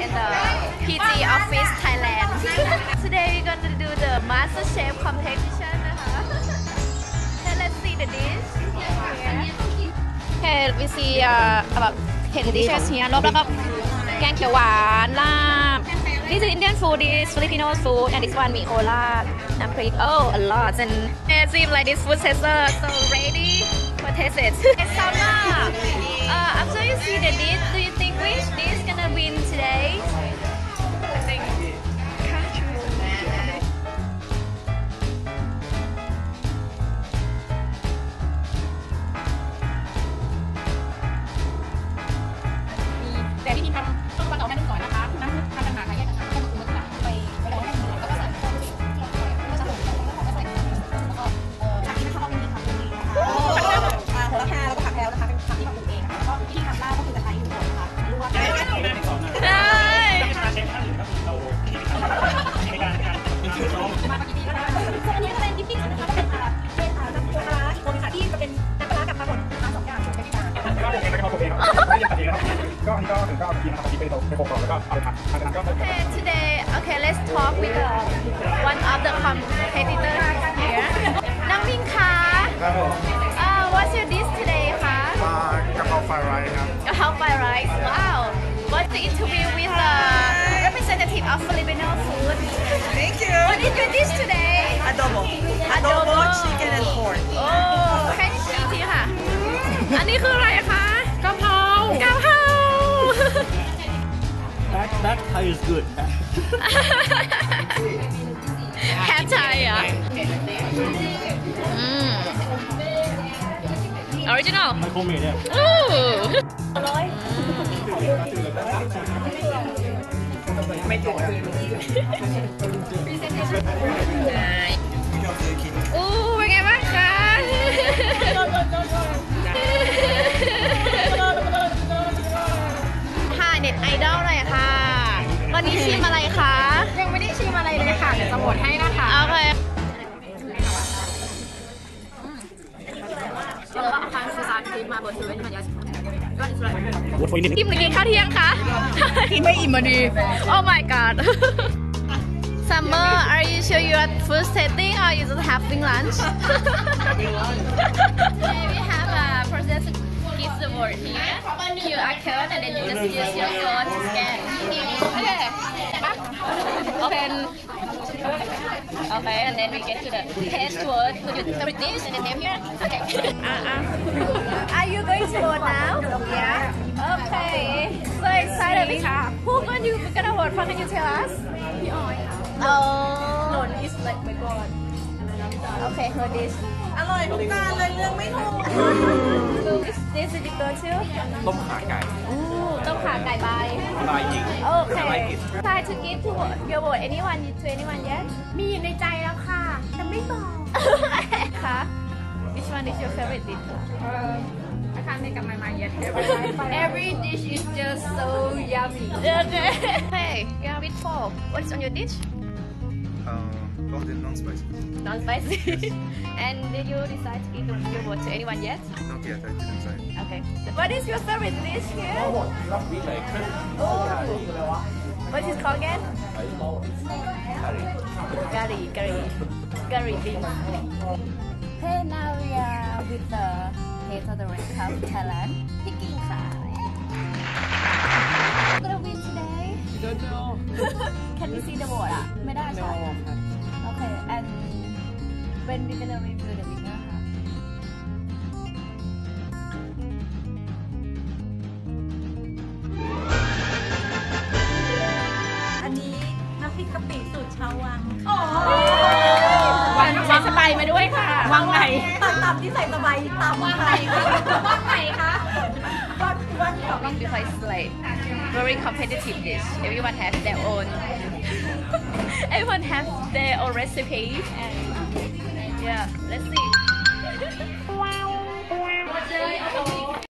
in the PG office Thailand. Today we're going to do the Master Chef competition. Okay, let's see the dish here. Okay, we see about 10 dishes here. รวมแล้วก็แกงเขียวหวานลาบ This is Indian food, this is Filipino food, and this one mee ola, namprik. Oh, a lot. And it seems like this food tastes so ready for taste it. It's summer. After you see the dish, do you think which dish gonna win today? I thinkแต่วิธีทำต้องประกอบแค่นี้ก่อนนะคะน้ำทำต่างหากอะไรต่างๆแค่มือต่างๆไปร้อนให้มือแล้วก็ใส่ข้าวที่ผสมแล้วก็ใส่แล้วก็ผักที่นะคะก็มีผักบุ้งนะคะโหระพาแล้วก็ผักแพรวนะคะเป็นผักที่เราปลูกเองค่ะแล้วก็ที่ทำได้ก็คือจะใช้อยู่บนนะคะลวกได้มาปกตินะคะส่วนอันนี้จะเป็นดิปปิ้งนะคะก็เป็นน้ำปูปลาร้าคนค่ะที่จะเป็นน้ำปลาร้ากับปลาป่นทั้งสองอย่างเป็นที่ต่างก็ผมเองนะครับผมเองไม่ได้ผัดเองนะครับก็อันนี้ก็ถึงก็เอาทีนะครับที่ไปโขลกก่อนแล้วก็เอาไปผัดจากนั้นก็ Okay, today, okay, let's talk with one of the competitors here. น้องมิงคะ What's your dish today คะกะเพราไฟไรซ์ครับกะเพราไฟไรซ์ Wow. What's the interview with the representative of Filipino food? Thank you. What is your dish today? Adobo, chicken and pork. โอ้แค่นี้ทีค่ะ อันนี้คืออะไรคะกะเพรากะเพรา That Thai is good. Cat Thai อ่ะOriginal ไมโครเมดเนี่ยไม่ถึงเป็นไงบ้างคะค่ะเน็ตไอดอลหน่อยค่ะวันนี้ชิมอะไรคะยังไม่ได้ชิมอะไรเลยค่ะเดี๋ยวจะโหวตให้นะคะโอเคอิ่มหรือกินข้าวเที่ยงคะกินไม่อิ่มมาดี Oh my god Summer are you sure you are food tasting or you just having lunch We have a process to give the word here QR code and then you just use your phone to scan Okay open Okay, and then we get to the taste word. Put your favorite dish and the name here. Okay. Are you going to vote now? Yeah. Okay. So excited. Who gonna vote for? Can you tell us? Oh. No, it's like my god. Okay, her dish. อร่อยทุกจานเลยเลือกไม่ถูก This is your go-to. ต้มขาไก่ต้มขาไก่ใบลายหญิง Okay. Try to give to your vote anyone to anyone yet? มีอยู่ในใจแล้วค่ะแต่ไม่บอกค่ะ Which one is your favorite dish? I can't make up my mind yet Every dish is just so yummy. Okay. Hey, yeah, with pork. What is on your dish? Golden non-spicy. Non-spicy. And did you decide to give your vote to anyone yet? Not yet, I didn't say. Okay. What is your favorite dish here? Oh. What is it called again? Curry beans. Okay, now we are with the head of the Red Cup Thailand. Picking Khai. Gonna win today? Don't know. Can we see the vote? ไม่ได้ใช่ไหม Okay, and when we gonna review the winner? อันนี้น้ำพริกกะปิสูตรชาววังวังใส่สบายมาด้วยค่ะวังไหนตำที่ใส่สบายตำวังไหนวังไหนคะวัง Because it's like very competitive dish. Everyone has their own. Everyone has their own recipes and yeah. Let's see.